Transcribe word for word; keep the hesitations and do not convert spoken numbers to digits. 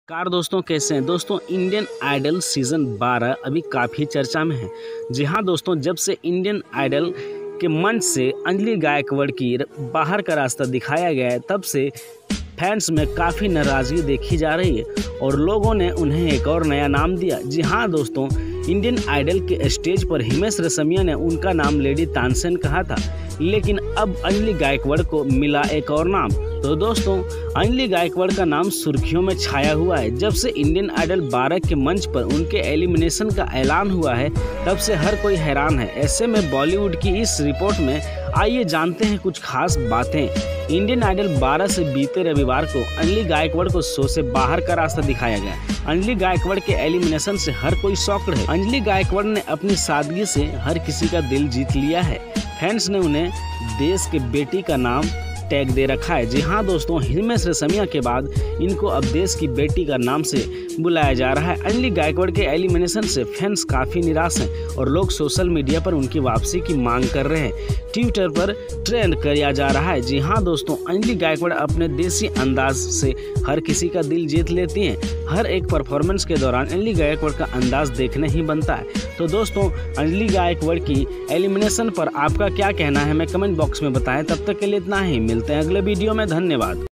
Car दोस्तों, कैसे हैं दोस्तों। इंडियन आइडल सीज़न बारह अभी काफ़ी चर्चा में है। जी हाँ दोस्तों, जब से इंडियन आइडल के मंच से अंजलि गायकवाड़ की बाहर का रास्ता दिखाया गया है, तब से फैंस में काफ़ी नाराज़गी देखी जा रही है और लोगों ने उन्हें एक और नया नाम दिया। जी हाँ दोस्तों, इंडियन आइडल के स्टेज पर हिमेश रेशमिया ने उनका नाम लेडी तानसेन कहा था, लेकिन अब अंजलि गायकवाड़ को मिला एक और नाम। तो दोस्तों, अंजलि गायकवाड़ का नाम सुर्खियों में छाया हुआ है। जब से इंडियन आइडल बारह के मंच पर उनके एलिमिनेशन का ऐलान हुआ है, तब से हर कोई हैरान है। ऐसे में बॉलीवुड की इस रिपोर्ट में आइए जानते हैं कुछ खास बातें। इंडियन आइडल बारह से बीते रविवार को अंजलि गायकवाड़ को शो से बाहर का रास्ता दिखाया गया। अंजलि गायकवाड़ के एलिमिनेशन से हर कोई शॉक्ड है। अंजलि गायकवाड़ ने अपनी सादगी से हर किसी का दिल जीत लिया है। फैंस ने उन्हें देश के बेटी का नाम टैग दे रखा है। जी हाँ दोस्तों, हिमेश रेशमिया के बाद इनको अब देश की बेटी का नाम से बुलाया जा रहा है। अंजलि गायकवाड़ के एलिमिनेशन से फैंस काफ़ी निराश हैं और लोग सोशल मीडिया पर उनकी वापसी की मांग कर रहे हैं। ट्विटर पर ट्रेंड किया जा रहा है। जी हाँ दोस्तों, अंजलि गायकवाड़ अपने देसी अंदाज से हर किसी का दिल जीत लेती हैं। हर एक परफॉर्मेंस के दौरान अंजलि गायकवाड़ का अंदाज देखने ही बनता है। तो दोस्तों, अंजलि गायकवाड़ की एलिमिनेशन पर आपका क्या कहना है, हमें कमेंट बॉक्स में बताएं। तब तक के लिए इतना ही, मिलते हैं अगले वीडियो में। धन्यवाद।